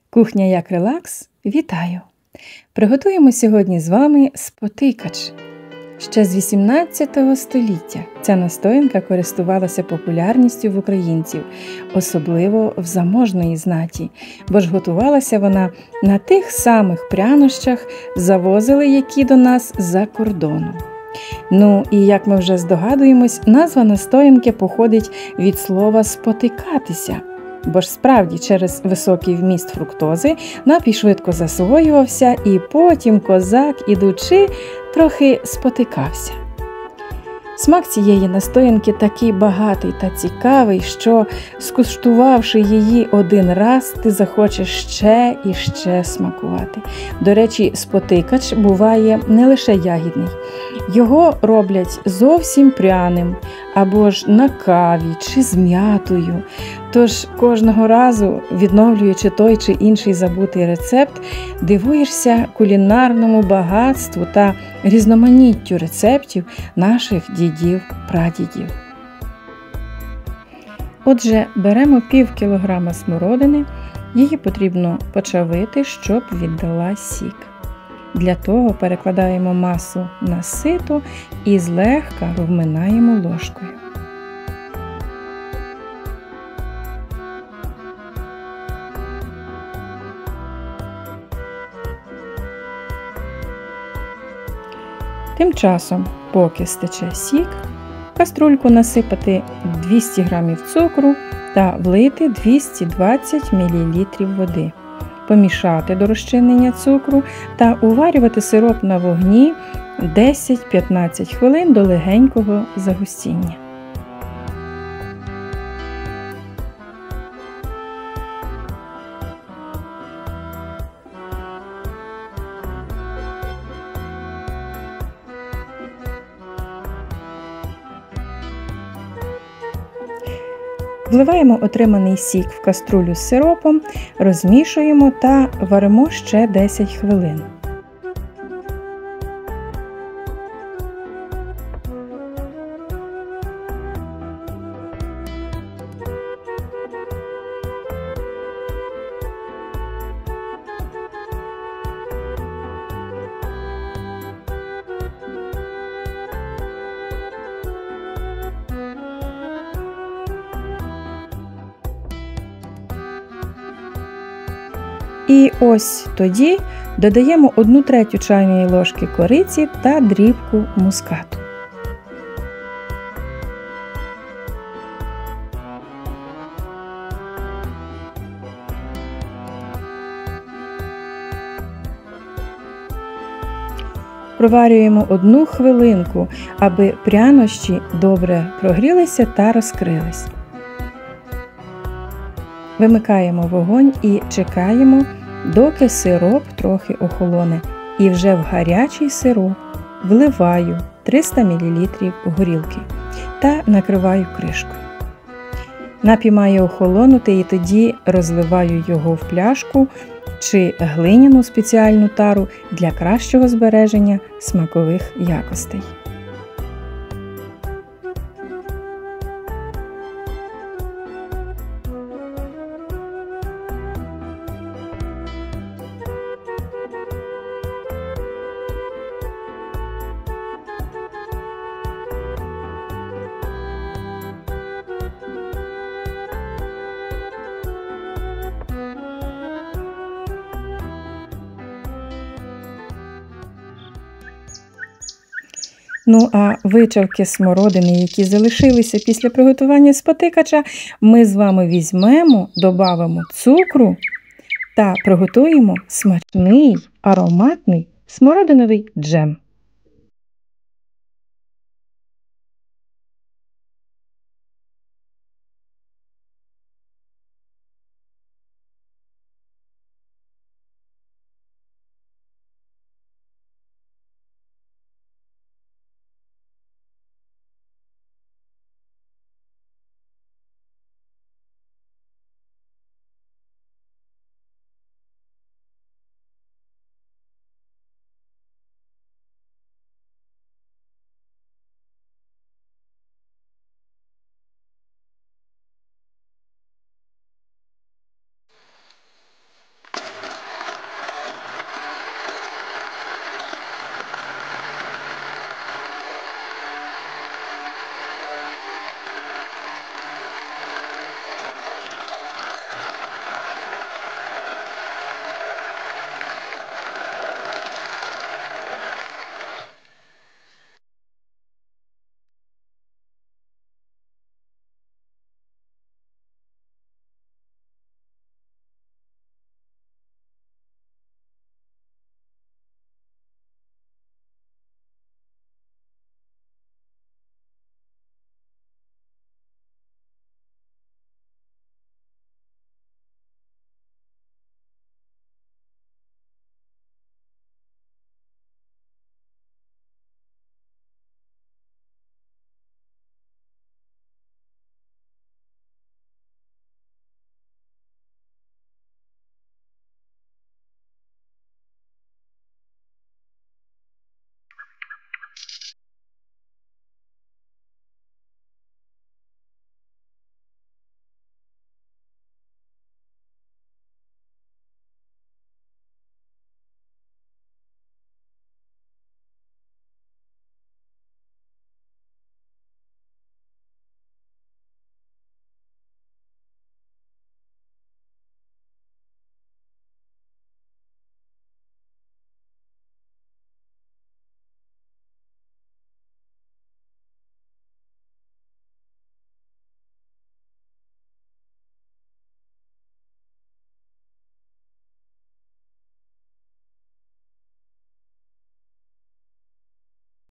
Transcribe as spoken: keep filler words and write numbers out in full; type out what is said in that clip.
Кухня як релакс, вітаю! Приготуємо сьогодні з вами спотикач. Ще з вісімнадцятого століття ця настоянка користувалася популярністю в українців, особливо в заможної знаті, бо ж готувалася вона на тих самих прянощах, завозили які до нас з-за кордону. Ну і як ми вже здогадуємось, назва настоянки походить від слова «спотикатися», бо ж справді через високий вміст фруктози напій швидко засвоювався і потім козак, ідучи, трохи спотикався. Смак цієї настоянки такий багатий та цікавий, що, скуштувавши її один раз, ти захочеш ще і ще смакувати. До речі, спотикач буває не лише ягідний. Його роблять зовсім пряним, або ж на каві чи з м'ятою. Тож кожного разу, відновлюючи той чи інший забутий рецепт, дивуєшся кулінарному багатству та різноманіттю рецептів наших дідів-прадідів. Отже, беремо пів кілограма смородини, її потрібно почавити, щоб віддала сік. Для того перекладаємо масу на сито і злегка вминаємо ложкою. Тим часом, поки стече сік, в каструльку насипати двісті грамів цукру та влити двісті двадцять мілілітрів води. Помішати до розчинення цукру та уварювати сироп на вогні десять-п'ятнадцять хвилин до легенького загустіння. Вливаємо отриманий сік в каструлю з сиропом, розмішуємо та варимо ще десять хвилин. І ось тоді додаємо одну третю чайної ложки кориці та дрібку мускату. Проварюємо одну хвилинку, аби прянощі добре прогрілися та розкрились. Вимикаємо вогонь і чекаємо, доки сироп трохи охолоне. І вже в гарячий сироп вливаю триста мілілітрів горілки та накриваю кришкою. Напій має охолонути, і тоді розливаю його в пляшку чи глиняну спеціальну тару для кращого збереження смакових якостей. Ну а вичавки смородини, які залишилися після приготування спотикача, ми з вами візьмемо, добавимо цукру та приготуємо смачний, ароматний смородиновий джем.